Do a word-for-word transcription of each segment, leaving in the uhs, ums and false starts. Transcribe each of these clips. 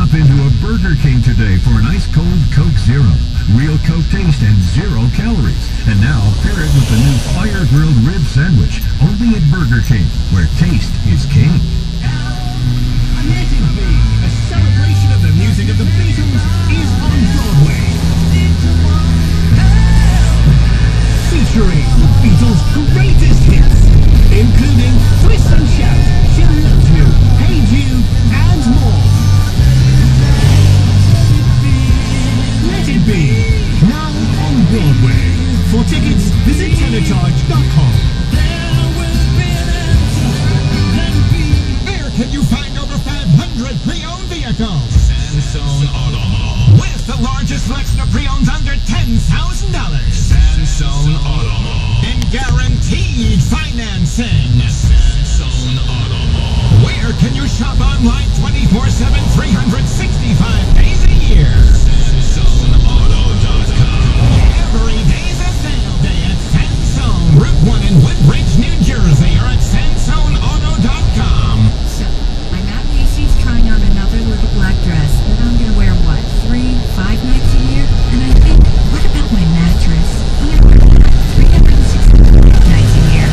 Stop into a Burger King today for an ice cold Coke Zero. Real Coke taste and zero calories. And now pair it with the new fire grilled rib sandwich. Only at Burger King, where taste is king. Let It Be, a celebration of the music of the Beatles, is on Broadway. Featuring the Beatles' greatest hits, including Twist and Shout, She Loves You, Hey Jude, and more. Let It Be, now on Broadway. For tickets, visit telecharge dot com. Where can you find over five hundred pre-owned vehicles? Sansone Auto Mall. With the largest selection of pre-owns under ten thousand dollars. Sansone Auto Mall. And guaranteed financing. Sansone Auto Mall. Where can you shop online twenty-four seven, three hundred sixty-five days a year? Sansone Auto dot com. Every day's a sale day at Sansone, Route one in Woodbridge, New Jersey, or at Sansone Auto dot com. So, I'm at Macy's trying on another little black dress that I'm gonna wear, what, three, five nights a year? And I think, what about my mattress? I'm gonna wear that three hundred sixty-five nights a year.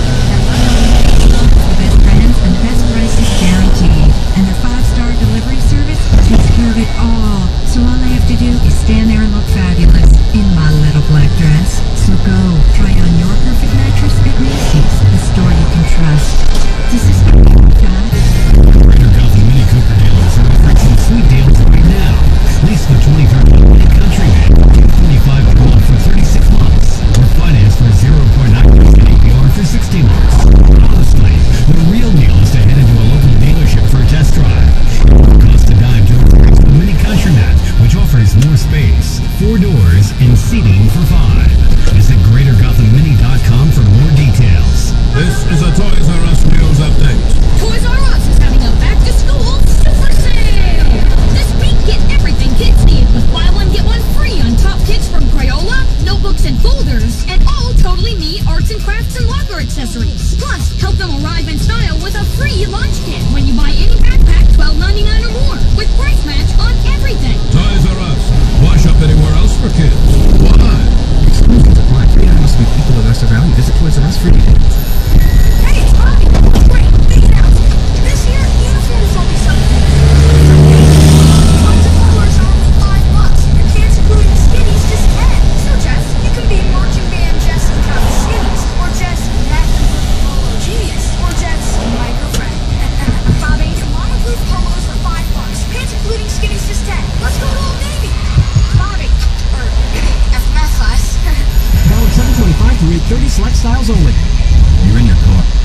The best brands and the best prices guaranteed. And their five-star delivery service takes care of it all. So all I have to do is stand there and look fabulous in my little black dress. So go, try on your perfect mattress at Macy's, the store you can trust. Does this make you fat? Greater Gotham Mini Cooper dealers are offering some sweet deals right now. Lease the twenty thirteen Mini Countryman for twenty-five a month for thirty-six months, or finance for zero point nine percent A P R for sixty months. Honestly, the real deal is to head into a local dealership for a test drive. It won't cost a dime to upgrade to the Mini Countryman, which offers more space, four doors, and seating for five. Visit greater gotham mini dot com for more details. This is a Toys R Us news update. Toys R Us is having a back-to-school super sale! This week, get everything kids need with buy one, get one free on top kits from Crayola, notebooks and folders, and all Totally Me arts and crafts and locker accessories. Plus, help them arrive in style with a free lunch kit when you buy any backpack twelve ninety-nine or more, with price match on everything. Toys R Us. Why shop anywhere else for kids? Why? Exclusions apply. Free items must be equal to lesser value. Visit Toys R Us for details. Hey, it's Bobby! Wait, make it out! This year, uniform is only something. Lots of colors are only five bucks. Your kids, including skinnies, just ten. So, Jess, you can be marching band Jess and Cub Skinnies, or Jess Magnum Polo Genius, or Jess My Girlfriend. Bobby, mama proof polos for five bucks. Pants including skinnies just ten. Let's go to Old Navy. Bobby, or F math class. Valid seven twenty-five to read thirty select styles only. You're in your car.